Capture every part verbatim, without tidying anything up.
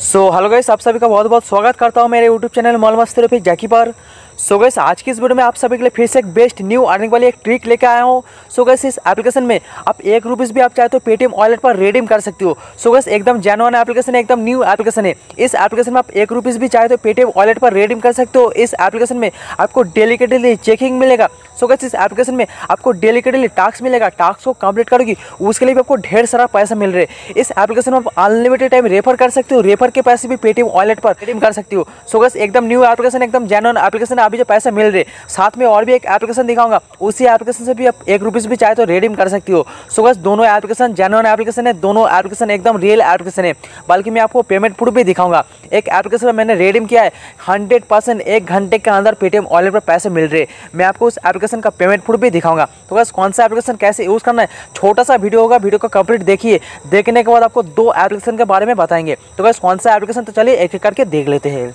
So hello guys, आप सभी का बहुत बहुत स्वागत करता हूं मेरे यूट्यूब चैनल मौल मस्ती रफीक जैकी पर। सो गाइस, आज की इस वीडियो में आप सभी के लिए फिर से एक बेस्ट न्यू अर्निंग वाली एक ट्रिक लेके आया हूं। सो गाइस, इस एप्लीकेशन में आप एक रुपीस भी आप चाहे तो पेटीएम वॉलेट पर रिडीम कर सकते हो। सो गाइस, एकदम जेन्युइन एप्लीकेशन है, एकदम न्यू एप्लीकेशन है। इस एप्लीकेशन में आप एक रुपीस भी चाहे तो पेटीएम वॉलेट पर रिडीम कर सकते हो। इस एप्लीकेशन में आपको डेली के डेली चेकिंग मिलेगा। सो गाइस, इस एप्लीकेशन में आपको डेली के डेली टास्क मिलेगा। टास्क को कंप्लीट करोगी उसके लिए भी आपको ढेर सारा पैसा मिल रहा है। इस एप्लीकेशन में आप अनलिमिटेड टाइम रेफर कर सकते हो। रेफर के पैसे भी पेटीएम वॉलेट पर रिडीम कर सकती हो। सो गाइस, एकदम न्यू एप्लीकेशन, एकदम जेन्युइन एप्लीकेशन है। अभी जो पैसे मिल रहे, साथ में और भी एक एप्लीकेशन दिखाऊंगा, उसी एप्लीकेशन से भी आप एक रुपीस भी चाहे तो रिडीम कर सकती हो। सो गाइस, दोनों एप्लीकेशन जेन्युइन एप्लीकेशन है, दोनों एप्लीकेशन एकदम रियल एप्लीकेशन है। बल्कि मैं आपको पेमेंट प्रूफ भी दिखाऊंगा। एक एप्लीकेशन में मैंने रिडीम किया है, हंड्रेड परसेंट एक घंटे के अंदर पेटीएम वॉलेट पर पैसे मिल रहे। मैं आपको उस एप्लीकेशन का पेमेंट प्रूफ भी दिखाऊंगा। तो गाइस, कौन सा एप्लीकेशन कैसे यूज करना है, छोटा सा वीडियो होगा, वीडियो को कंप्लीट देखिए। देखने के बाद आपको दो एप्लीकेशन के बारे में बताएंगे। तो गाइस, कौन सा एप्लीकेशन, तो चलिए एक एक करके देख लेते हैं।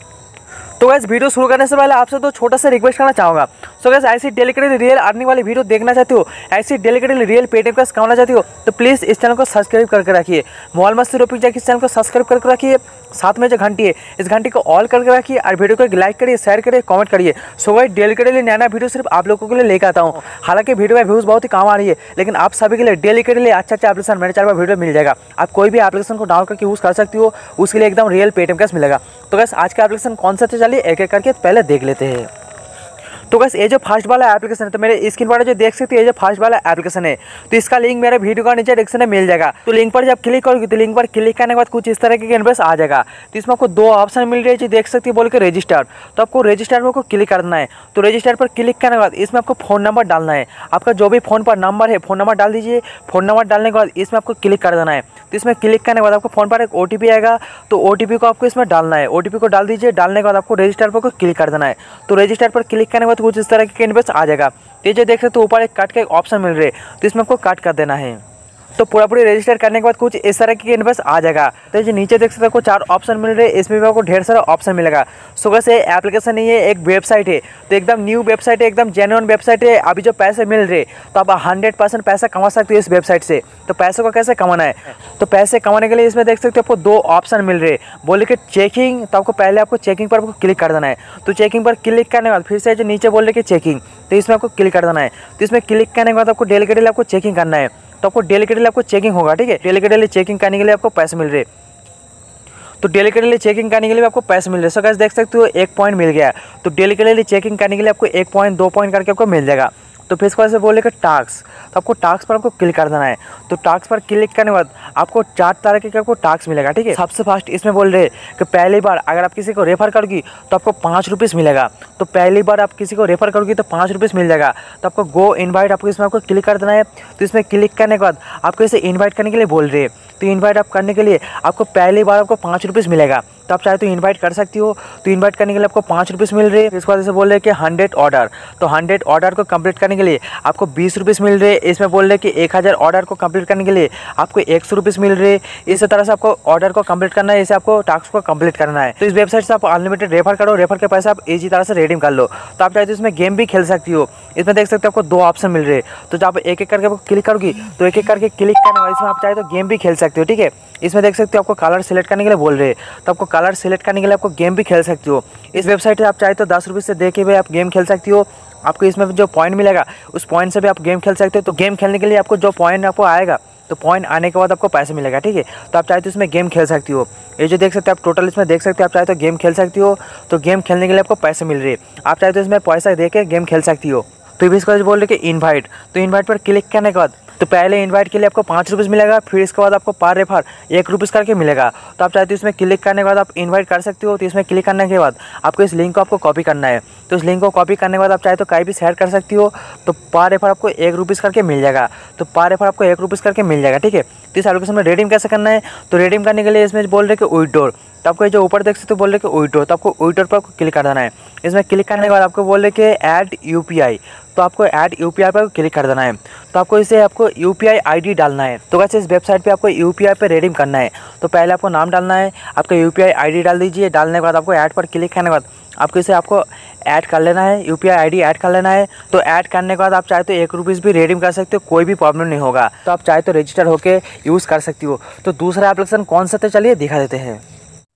तो गाइस, वीडियो शुरू करने से पहले आपसे तो छोटा सा रिक्वेस्ट करना चाहूँगा। सो गाइस, ऐसी डेली के डेली रियल अर्निंग वाली वीडियो देखना चाहते हो, ऐसी डेली के डेली रियल पेटीएम कैश कमाना चाहती हो, तो प्लीज़ इस चैनल को सब्सक्राइब करके रखिए। मौल मस्ती रफीक जैकी इस चैनल को सब्सक्राइब करके रखिए। साथ में जो घंटी है, इस घंटी को ऑल करके रखिए और वीडियो को लाइक करिए, शेयर करिए, कमेंट करिए। सो गाइस, डेली के डेली नया नया वीडियो सिर्फ आप लोगों के लिए लेकर आता हूँ। हालांकि वीडियो में व्यूज़ बहुत ही कम आ रही है, लेकिन आप सभी के लिए डेली के डेली अच्छा अच्छा एप्लीकेशन मेरे चैनल पर वीडियो मिल जाएगा। आप कोई भी एप्लीकेशन को डाउनलोड करके यूज़ कर सकती हो, उसके लिए एकदम रियल पेटीएम कैश मिलेगा। तो गाइस, आज का एप्लीकेशन कौन सा, तो चलिए एक एक करके पहले देख लेते हैं। तो गाइस, ये जो फर्स्ट वाला एप्लीकेशन है, तो मेरे स्क्रीन पर जो देख सकते हो, ये जो फर्स्ट वाला एप्लीकेशन है, तो इसका लिंक मेरे वीडियो का नीचे डिस्क्रिप्शन में मिल जाएगा। तो लिंक पर जब क्लिक करोगे तो लिंक पर क्लिक करने के बाद कुछ इस तरह के इंटरफेस आ जाएगा। तो इसमें आपको दो ऑप्शन मिल रही है, जो देख सकते हो, बोल के रजिस्टर। तो आपको रजिस्टर पर क्लिक करना है। तो रजिस्टर पर क्लिक करने के बाद इसमें आपको फ़ोन नंबर डालना है। आपका जो भी फ़ोन पर नंबर है, फ़ोन नंबर डाल दीजिए। फ़ोन नंबर डालने के बाद इसमें आपको क्लिक कर देना है। तो इसमें क्लिक करने के बाद आपको फ़ोन पर एक ओ टी पी आएगा। तो ओ टी पी को आपको इसमें डालना है। ओ टी पी को डाल दीजिए। डालने के बाद आपको रजिस्टर पर क्लिक कर देना है। तो रजिस्टर पर क्लिक करने के बाद कुछ इस तरह के इंटरफेस आ जाएगा। तो ये जो देख सकते हो, ऊपर एक कट का एक ऑप्शन मिल रहा है, तो इसमें आपको कट कर देना है। तो पूरा पूरी रजिस्टर करने के बाद कुछ इस तरह की इंटरफेस आ जाएगा। तो ये नीचे देख सकते हो, आपको चार ऑप्शन मिल रहे हैं, इसमें भी आपको ढेर सारा ऑप्शन मिलेगा। सो गाइस, ये एप्लीकेशन नहीं है, एक वेबसाइट है। तो एकदम न्यू वेबसाइट है, एकदम जेन्युइन वेबसाइट है। अभी जो पैसे मिल रहे, तो आप हंड्रेड परसेंट पैसा कमा सकते हो इस वेबसाइट से। तो पैसे को कैसे कमाना है, तो पैसे कमाने के लिए इसमें देख सकते हो आपको दो ऑप्शन मिल रहे। बोले कि चेकिंग, तो आपको पहले आपको चेकिंग पर आपको क्लिक कर देना है। तो चेकिंग पर क्लिक करने के बाद फिर से जो नीचे बोल रहे कि चेकिंग, तो इसमें आपको क्लिक कर देना है। तो इसमें क्लिक करने के बाद आपको डेली के डेली आपको चेकिंग करना है। तो आपको डेली के डेली आपको चेकिंग होगा, ठीक है। डेली के डेली चेकिंग करने के लिए आपको पैसे मिल रहे, तो डेली के डेली चेकिंग करने के लिए आपको पैसे मिल रहे। सो गाइस, देख सकते हो, एक पॉइंट मिल गया। तो डेली के डेली चेकिंग करने के लिए आपको एक पॉइंट दो पॉइंट करके आपको मिल जाएगा। तो फिर इसके बाद से बोले कि टास्क, तो आपको टास्क पर आपको क्लिक कर देना है। तो टास्क पर क्लिक करने के बाद आपको चार तरह के आपको टास्क मिलेगा, ठीक है। सबसे फर्स्ट इसमें बोल रहे कि पहली बार अगर आप किसी को रेफर करोगी तो आपको पाँच रुपीज़ मिलेगा। तो पहली बार आप किसी को रेफर करोगी तो पाँच रुपीज़ मिल जाएगा। तो आपको गो इनवाइट, आपको इसमें आपको क्लिक कर देना है। तो इसमें क्लिक करने के बाद आपको इसे इन्वाइट करने के लिए बोल रहे। तो इन्वाइट आप करने के लिए आपको पहली बार आपको पाँच रुपीज़ मिलेगा। तो आप चाहे तो इनवाइट कर सकती हो। तो इनवाइट करने के लिए आपको पाँच रुपीज़ मिल रहे हैं। इसके बाद इसे बोल रहे कि हंड्रेड ऑर्डर, तो हंड्रेड ऑर्डर को कंप्लीट करने के लिए आपको बीस रुपीज़ मिल रहे हैं। इसमें बोल रहे कि एक हज़ार ऑर्डर को कंप्लीट करने के लिए आपको एक सौ रुपीज़ मिल रहे हैं। इस तरह से आपको ऑर्डर को कंप्लीट करना है, इसे आपको टास्क को कंप्लीट करना है। तो इस वेबसाइट से आप अनलिमिटेड रेफर करो, रेफर के पैसे आप इजी तरह से रिडीम कर लो। तो आप चाहे तो इसमें गेम भी खेल सकती हो। इसमें देख सकते हो आपको दो ऑप्शन मिल रहे हैं। तो जब आप एक एक करके आपको क्लिक करोगी तो एक एक करके क्लिक करने वाले इसमें आप चाहे तो गेम भी खेल सकते हो, ठीक है। इसमें देख सकते हो आपको कलर सेलेक्ट करने के लिए बोल रहे हैं। तो आपको कलर सेलेक्ट करने के लिए आपको गेम भी खेल सकती हो। इस वेबसाइट से आप चाहे तो दस रुपये से दे के भी आप गेम खेल सकती हो। आपको इसमें जो पॉइंट मिलेगा उस पॉइंट से भी आप गेम खेल सकते हो। तो गेम खेलने के लिए आपको जो पॉइंट आपको आएगा, तो पॉइंट आने के बाद आपको पैसे मिलेगा, ठीक है। तो आप चाहे तो इसमें गेम खेल सकती हो। ये जो देख सकते हो आप टोटल इसमें देख सकते हो, आप चाहे तो गेम खेल सकती हो। तो गेम खेलने के लिए आपको पैसे मिल रहे हैं। आप चाहे तो इसमें पैसा दे के गेम खेल सकती हो। तो इसको बोल रहे कि इन्वाइट, तो इन्वाइट पर क्लिक करने के बाद तो पहले इनवाइट के लिए आपको पाँच रुपीज़ मिलेगा। फिर इसके बाद आपको पर रेफर एक रुपीज़ करके मिलेगा। तो आप चाहे तो इसमें क्लिक करने के बाद आप इनवाइट कर सकते हो। तो इसमें क्लिक करने के बाद आपको इस लिंक को आपको कॉपी करना है। तो इस लिंक को कॉपी करने के बाद आप चाहे तो कहीं भी शेयर कर सकती हो। तो पर रेफर आपको एक रुपीज़ करके मिल जाएगा। तो पर रेफर आपको एक रुपीज़ करके मिल जाएगा, ठीक है। तो इस एप्लीकेशन में रिडीम कैसे करना है, तो रिडीम करने के लिए इसमें बोल रहे कि विड्रॉ। तो आपको जो ऊपर देख सकते हो बोल रहे कि विड्रॉ, तो आपको विड्रॉ पर आपको क्लिक कर देना है। इसमें क्लिक करने के बाद आपको बोल रहे कि ऐड यूपीआई, तो आपको ऐड यूपीआई पर क्लिक कर देना है। तो आपको इसे आपको यूपीआई आईडी डालना है। तो वैसे इस वेबसाइट पे आपको यूपीआई पे रिडीम करना है। तो पहले आपको नाम डालना है, आपका यूपीआई आईडी डाल दीजिए। डालने के बाद आपको ऐड पर क्लिक करने के बाद आपको इसे आपको ऐड कर लेना है, यूपीआई आईडी ऐड कर लेना है। तो ऐड करने के बाद आप चाहे तो एक रुपीज़ भी रिडीम कर सकते हो, कोई भी प्रॉब्लम नहीं होगा। तो आप चाहे तो रजिस्टर होकर यूज़ कर सकती हो। तो दूसरा एप्लीकेशन कौन सा, तो चलिए दिखा देते हैं।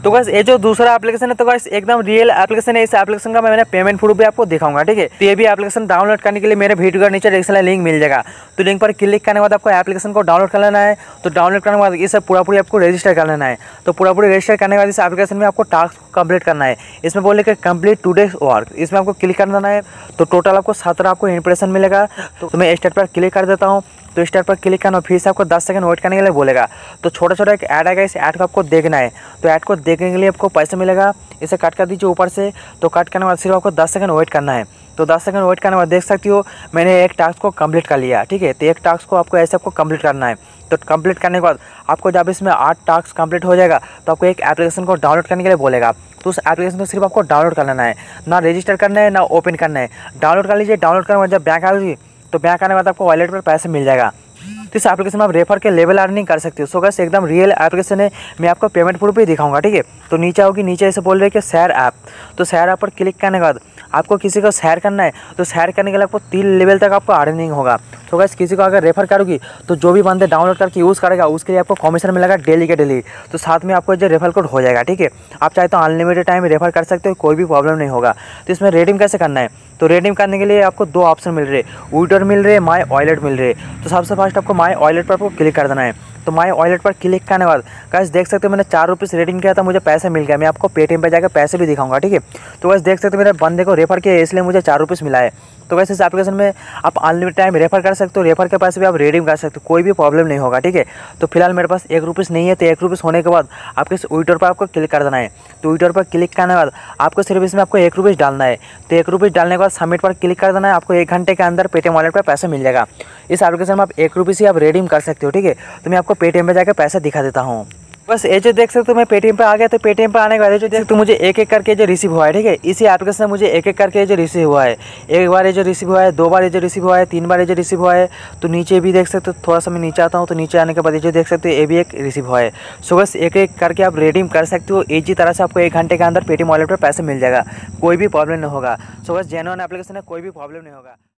तो गाइस ये जो दूसरा एप्लीकेशन है तो गाइस एकदम रियल एप्लीकेशन है। इस एप्लीकेशन का मैंने पेमेंट प्रूफ भी आपको दिखाऊंगा, ठीक है। तो ये भी एप्लीकेशन डाउनलोड करने के लिए मेरे वीडियो का नीचे डिस्क्रिप्शन लिंक मिल जाएगा। तो लिंक पर क्लिक करने के बाद आपको एप्लीकेशन को डाउनलोड कर लेना है। तो डाउनलोड करने के बाद इसे पूरा पूरी आपको रजिस्टर कर लेना है। तो पूरा पूरी रजिस्टर करने के बाद इस एप्लीकेशन में आपको टास्क कंप्लीट करना है। इसमें बोले कि कंप्लीट टू डेज वर्क, इसमें आपको क्लिक कर देना है। तो टोटल आपको सत्रह आपको इंप्रेशन मिलेगा। तो मैं स्टार्ट पर क्लिक कर देता हूँ। तो स्टार्ट पर क्लिक करना, फिर से आपको दस सेकंड वेट करने के लिए बोलेगा। तो छोटा छोटा एक ऐड आएगा, इस ऐड को आपको देखना है। तो ऐड को देखने के लिए आपको पैसे मिलेगा, इसे कट कर दीजिए ऊपर से। तो कट करने के बाद सिर्फ आपको दस सेकंड वेट करना है। तो दस सेकंड वेट करने के बाद देख सकती हो मैंने एक टास्क को कंप्लीट कर लिया, ठीक है। तो एक टास्क को आपको ऐसे आपको कंप्लीट करना है। तो कंप्लीट करने के बाद आपको जब इसमें आठ टास्क कंप्लीट हो जाएगा तो आपको एक एप्लीकेशन को डाउनलोड करने के लिए बोलेगा। तो उस एप्लीकेशन को सिर्फ आपको डाउनलोड कर लेना है, ना रजिस्टर करना है ना ओपन करना है। डाउनलोड कर लीजिए। डाउनलोड करने के बाद जब बैंक आएगी तो बैंक आने के बाद आपको वॉलेट पर पैसे मिल जाएगा। तो इस एप्लीकेशन में आप रेफर के लेवल अर्निंग कर सकते हो। सो गाइस एकदम रियल एप्लीकेशन है। मैं आपको पेमेंट प्रूफ भी दिखाऊंगा, ठीक है। तो नीचे आओगी, नीचे ऐसे बोल रहे हैं कि शेयर ऐप। तो शेयर ऐप पर क्लिक करने के बाद आपको किसी को शेयर करना है। तो शेयर करने के लिए आपको तीन लेवल तक आपको अर्निंग होगा। तो गाइस किसी को अगर रेफर करोगी तो जो भी बंदे डाउनलोड करके यूज़ करेगा उसके लिए आपको कमीशन मिलेगा डेली के डेली। तो साथ में आपको जो रेफर कोड हो जाएगा, ठीक है। आप चाहे तो अनलिमिटेड टाइम रेफर कर सकते हो, कोई भी प्रॉब्लम नहीं होगा। तो इसमें रेडीम कैसे करना है, तो रेडीम करने के लिए आपको दो ऑप्शन मिल रहे हैं, विड्रॉ मिल रहे हैं, माई वॉलेट मिल रहे हैं। तो सबसे फर्स्ट आपको माई वॉलेट पर आपको क्लिक कर देना है। तो माई वॉलेट पर क्लिक करने के बाद गाइस देख सकते हो मैंने चार रुपीस रेडीम किया था, मुझे पैसे मिल गया। मैं आपको पेटीएम पे जाकर पैसे भी दिखाऊंगा, ठीक है। तो गाइस देख सकते हो मेरे बंदे को रेफर किया इसलिए मुझे चार रुपीस मिला है। तो वैसे इस एप्लीकेशन में आप अनलिमिटेड टाइम रेफर कर सकते हो, रेफर के पैसे भी आप रेडीम कर सकते हो, कोई भी प्रॉब्लम नहीं होगा, ठीक है। तो फिलहाल मेरे पास एक रुपीस नहीं है। तो एक रुपीस होने के बाद आपके इस विड्रॉ पर आपको क्लिक कर देना है। तो विड्रॉ पर क्लिक करने के बाद आपको सिर्फ इसमें आपको एक रुपीस डालना है। तो एक रुपीस डालने के बाद सबमिट पर क्लिक कर देना है। आपको एक घंटे के अंदर पेटीएम वॉलेट पर पैसे मिल जाएगा। इस एप्लीकेशन में आप एक रुपीस ही आप रेडीम कर सकते हो, ठीक है। तो मैं आपको पेटीएम पे जाकर पैसे दिखा देता हूँ। बस ये जो देख सकते हो मैं पेटीएम पे आ गया। तो पेटीएम पे आने के बाद जो देख तो मुझे एक एक करके जो रिसीव हुआ है, ठीक है। इसी एप्लीकेशन में मुझे एक एक करके जो रिसीव हुआ है, एक बार ये जो रिसीव हुआ है, दो बार ये जो रिसीव हुआ है, तीन बार ये जो रिसीव हुआ है। तो नीचे भी देख सकते हो, थोड़ा सा मैं नीचे आता हूँ। तो नीचे आने के बाद ये जो देख सकते हो ये भी एक रिसीव हुआ है। सो बस एक एक करके आप रेडीम कर सकते हो। इसी तरह से आपको एक घंटे के अंदर पेटीएम वॉलेट पर पैसे मिल जाएगा, कोई भी प्रॉब्लम नहीं होगा। सो बस जेन्युइन एप्लीकेशन है, कोई भी प्रॉब्लम नहीं होगा।